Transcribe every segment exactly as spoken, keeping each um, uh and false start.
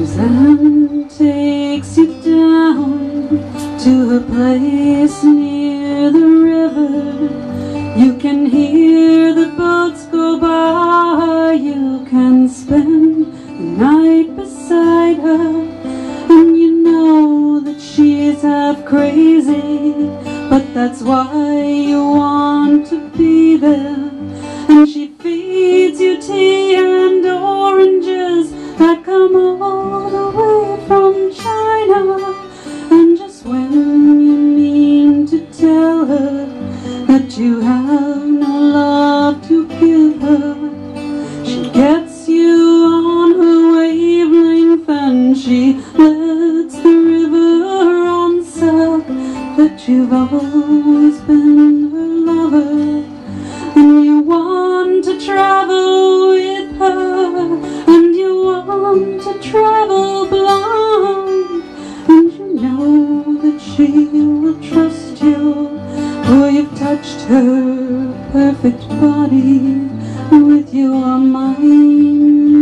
Suzanne takes you down to a place near the river. You can hear the boats go by. You can spend the night beside her, and you know that she's half crazy, but that's why you want to be there. And she feeds you tea and oranges that come all the way from China. And just when you mean to tell her that you have no love to give her, she gets you on her wavelength, and she lets the river answer that you've always been her lover. And you want to travel with her, and you want to travel blind, and you know that she will trust you, for you've touched her perfect body with your mind.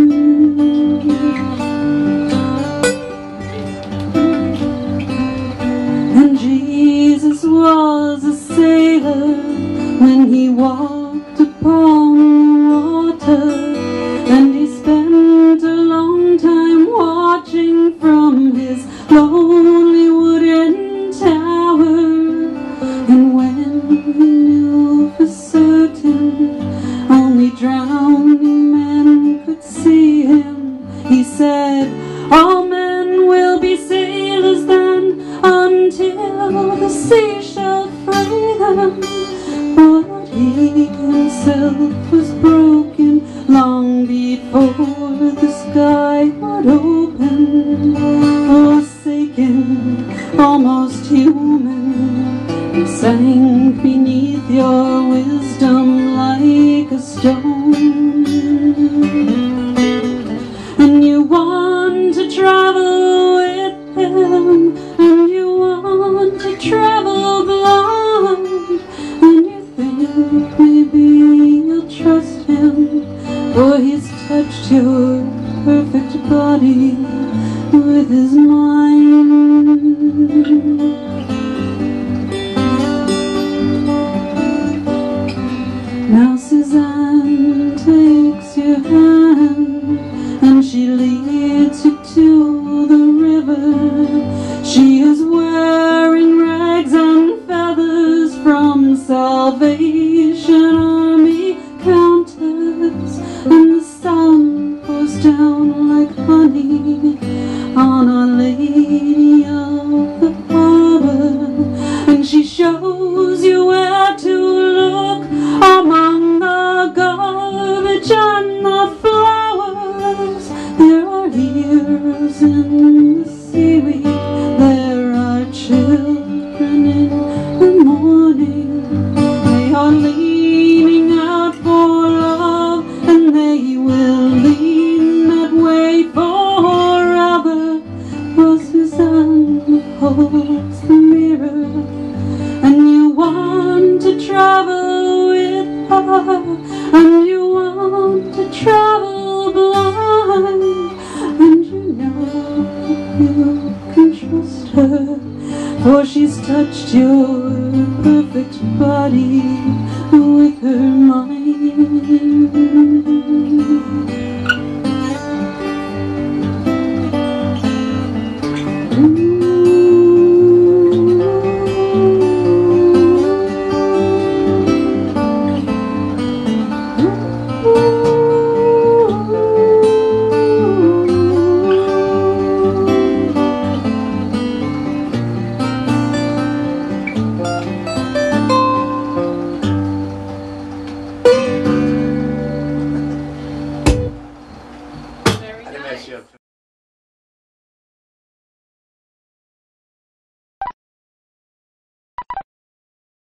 And Jesus was a sailor when he walked upon water, and he spent a long time watching from his lonely wooden tower. And when he knew for certain only drowning men could see him, he said, all men will be sailors then, until the sea shall free them. But he himself was broken long before the sky would open. Forsaken, almost human, he sank beneath your wisdom like a stone. And you want to travel with him, and you want to travel blind, and you think maybe you'll trust him, for he's touched your perfect body with his mind. Now Suzanne takes your hand, and she leads you to the river. She is wearing rags and feathers from Salvation Army counters, and the sun pours down like honey